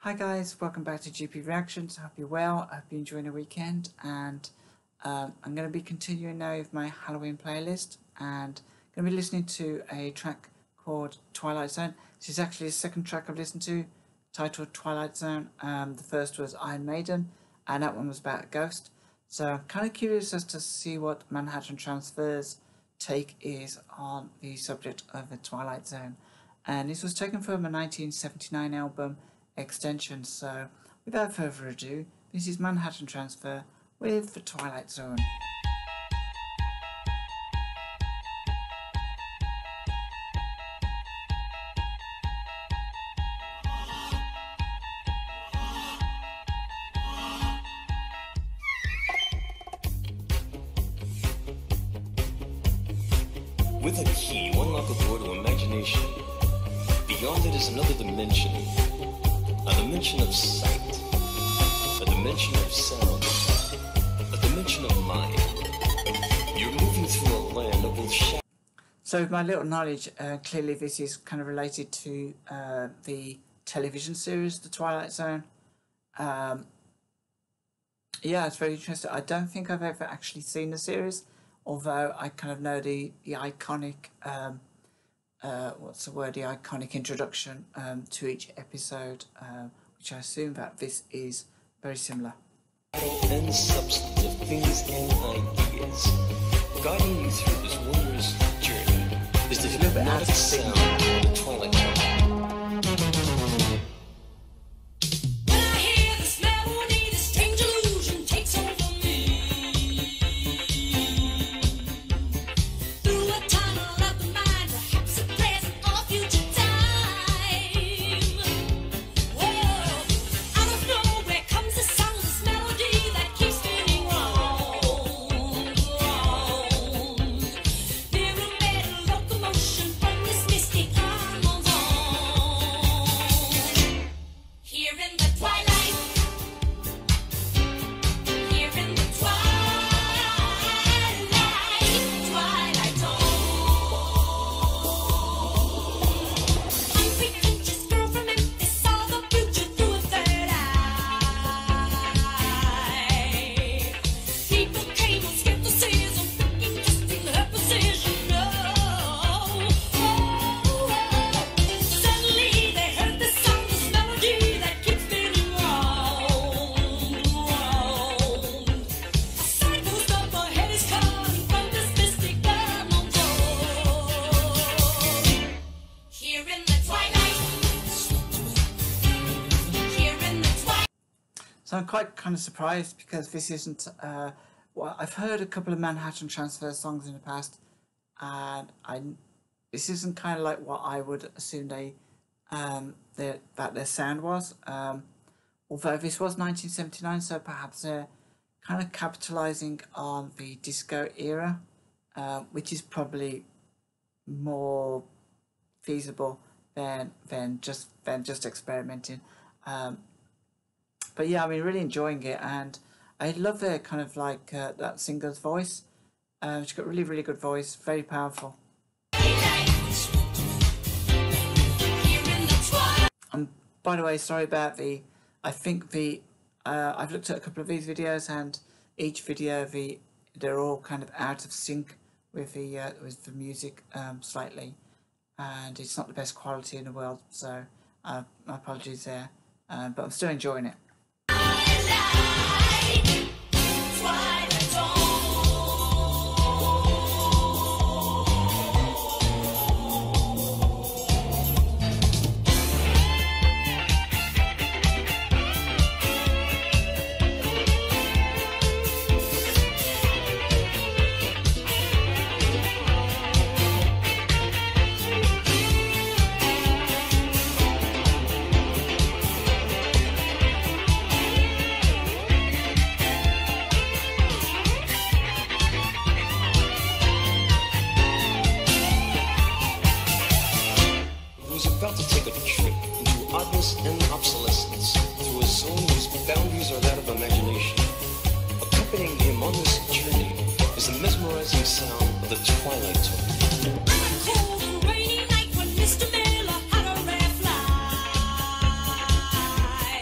Hi guys, welcome back to GP Reactions. I hope you're well. I hope you're enjoying the weekend, and I'm going to be continuing now with my Halloween playlist, and going to be listening to a track called Twilight Zone. This is actually the second track I've listened to, titled Twilight Zone. The first was Iron Maiden, and that one was about a ghost. So I'm kind of curious as to see what Manhatten Transfer's take is on the subject of the Twilight Zone. And this was taken from a 1979 album, Extension. So without further ado, this is Manhatten Transfer with the Twilight Zone. With a key, you unlock a door to imagination. Beyond it is another dimension. A dimension of sight, a dimension of sound, a dimension of mind. You're moving through a land of both shadow. So with my little knowledge, clearly this is kind of related to the television series, The Twilight Zone. Yeah, it's very interesting. I don't think I've ever actually seen the series, although I kind of know the iconic, what's the word, the iconic introduction to each episode, which I assume that this is very similar. And substantive things and ideas. Guiding you through this wondrous journey is the hypnotic sound of the Twilight Zone. So I'm quite kind of surprised because this isn't, well, I've heard a couple of Manhatten Transfer songs in the past, and this isn't kind of like what I would assume that their sound was. Although this was 1979, so perhaps they're kind of capitalizing on the disco era, which is probably more feasible than just experimenting. But yeah, I mean, really enjoying it, and I love their kind of like that singer's voice. She's got really, really good voice, very powerful. And by the way, sorry about I think I've looked at a couple of these videos, and each video they're all kind of out of sync with the music slightly, and it's not the best quality in the world. So my apologies there, but I'm still enjoying it. About to take a trip into oddness and obsolescence through a zone whose boundaries are that of imagination. Accompanying him on this journey is the mesmerizing sound of the Twilight Zone. On a cold and rainy night when Mr. Miller had a rare fly.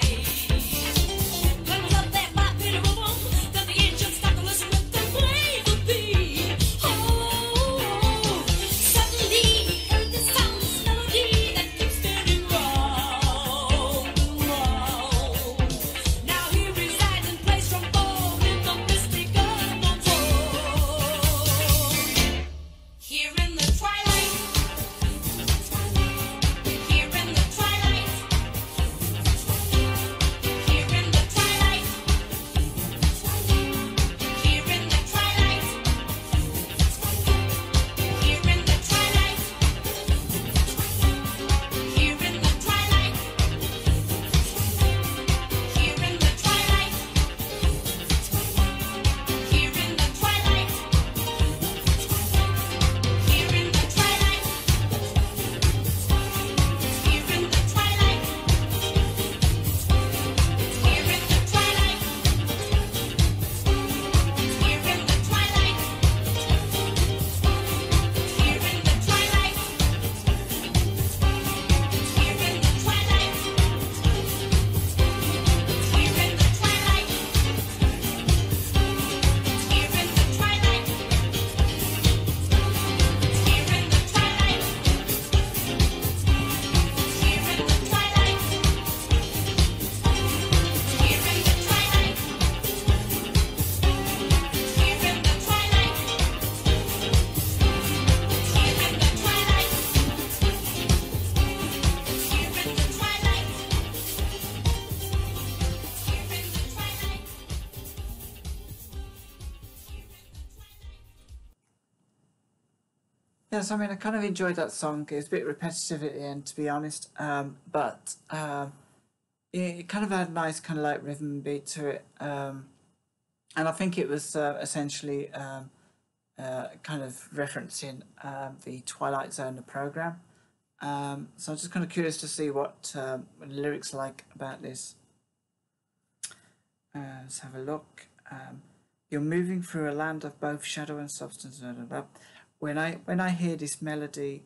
Yes, I mean, I kind of enjoyed that song. It was a bit repetitive at the end, to be honest. But it kind of had a nice kind of like rhythm and beat to it. And I think it was essentially kind of referencing the Twilight Zone, the program. So I'm just kind of curious to see what the lyrics are like about this. Let's have a look. You're moving through a land of both shadow and substance. Blah, blah, blah. When I hear this melody,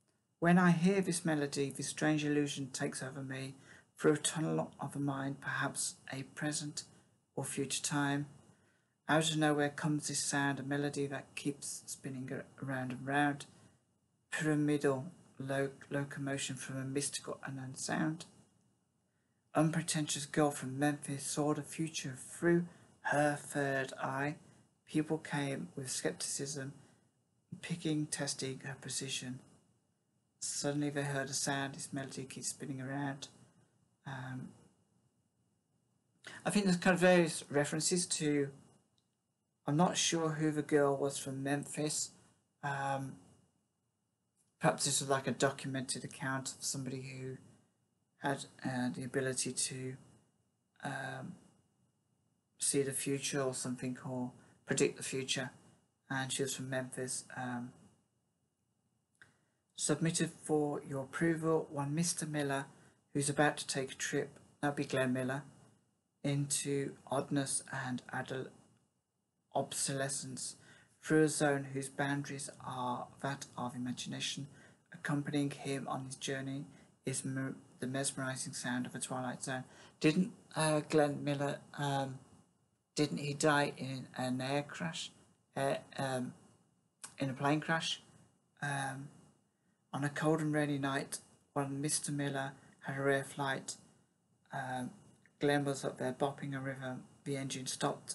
this strange illusion takes over me through a tunnel of a mind, perhaps a present or future time. Out of nowhere comes this sound, a melody that keeps spinning around and round. Pyramidal locomotion from a mystical unknown sound. Unpretentious girl from Memphis saw the future through her third eye. People came with skepticism, testing her precision. Suddenly they heard a sound, this melody keeps spinning around. I think there's kind of various references to, I'm not sure who the girl was from Memphis. Perhaps this was like a documented account of somebody who had the ability to see the future or something, or predict the future, and she was from Memphis. Submitted for your approval, one Mr. Miller, who's about to take a trip, that'll be Glenn Miller, into oddness and obsolescence through a zone whose boundaries are that of imagination. Accompanying him on his journey is the mesmerizing sound of a Twilight Zone. Didn't Glenn Miller, didn't he die in an air crash, in a plane crash? On a cold and rainy night, when Mr. Miller had a rare flight, Glenn was up there bopping a rhythm. The engine stopped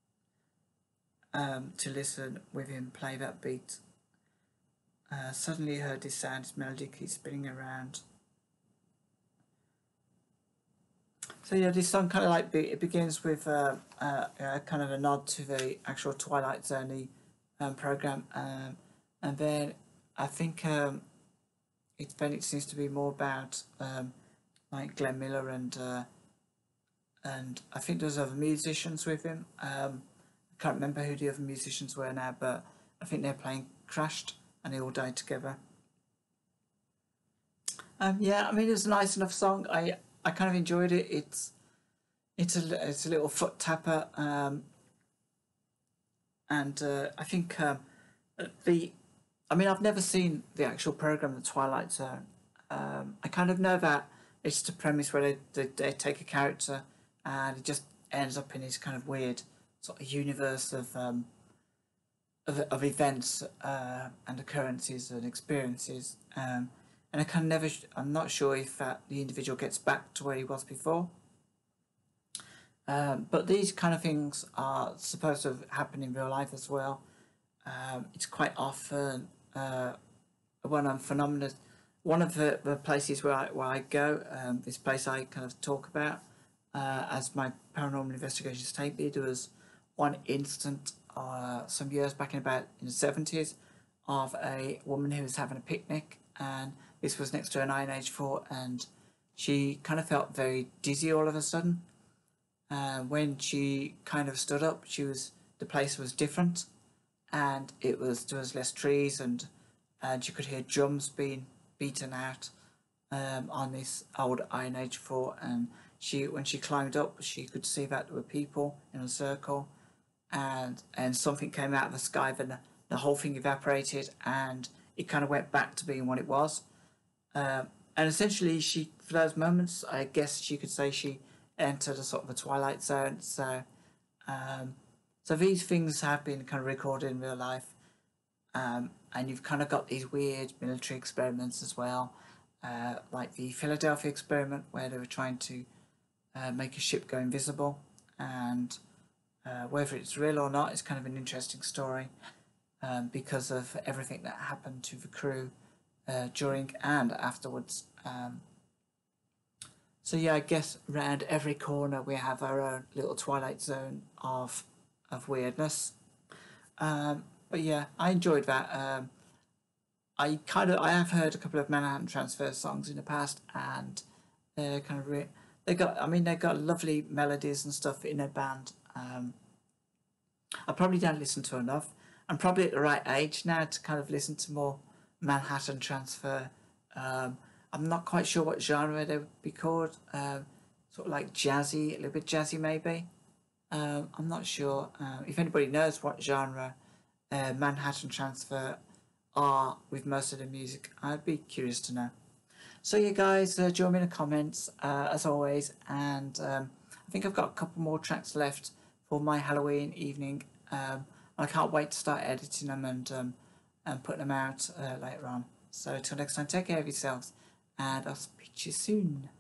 to listen with him play that beat. Suddenly he heard this sound, this melody keeps spinning around. So yeah, this song kind of like it begins with kind of a nod to the actual Twilight Zone program, and then I think it seems to be more about like Glenn Miller and I think there's other musicians with him. I can't remember who the other musicians were now, but I think their plane crashed and they all died together. Yeah, I mean, it's a nice enough song. I kind of enjoyed it. It's a little foot tapper, and I think I've never seen the actual program, The Twilight Zone. I kind of know that it's the premise where they take a character and it just ends up in this kind of weird sort of universe of events and occurrences and experiences. And I kind of I'm not sure if the individual gets back to where he was before. But these kind of things are supposed to happen in real life as well. It's quite often one of the places where I go, this place I kind of talk about as my paranormal investigations take me. There was one incident some years back in the 70s of a woman who was having a picnic, and this was next to an Iron Age fort, and she kind of felt very dizzy all of a sudden. When she kind of stood up, the place was different, and there was less trees, and you could hear drums being beaten out on this old Iron Age fort. And when she climbed up, she could see that there were people in a circle, and something came out of the sky. Then the whole thing evaporated, and it kind of went back to being what it was. And essentially, for those moments, I guess you could say she entered a sort of a Twilight Zone. So these things have been kind of recorded in real life, and you've kind of got these weird military experiments as well, like the Philadelphia experiment, where they were trying to make a ship go invisible, and whether it's real or not is kind of an interesting story because of everything that happened to the crew during and afterwards. So yeah, I guess around every corner we have our own little Twilight Zone of weirdness. But yeah, I enjoyed that. I have heard a couple of Manhattan Transfer songs in the past, and they're kind of they got lovely melodies and stuff in their band. I probably don't listen to enough. I'm probably at the right age now to kind of listen to more Manhattan Transfer. I'm not quite sure what genre they would be called. Sort of like jazzy, a little bit jazzy maybe. I'm not sure. If anybody knows what genre Manhattan Transfer are with most of the music, I'd be curious to know. So yeah, guys, join me in the comments as always, and I think I've got a couple more tracks left for my Halloween evening. I can't wait to start editing them and putting them out later on. So until next time, take care of yourselves, and I'll speak to you soon.